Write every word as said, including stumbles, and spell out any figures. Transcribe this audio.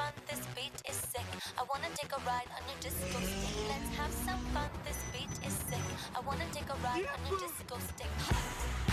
fun, this beat is sick. I wanna take a ride on your disco stick. Let's have some fun, this beat is sick. I wanna take a ride on your disco stick.